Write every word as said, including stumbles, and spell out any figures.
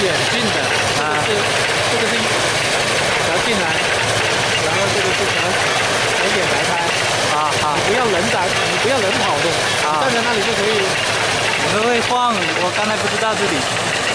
远近的，这个是这个是调进来，然后这个是调调点白胎。啊啊！你不要人打，你不要人跑的，啊、站在那里就可以。 你会不会晃？我刚才不知道这里。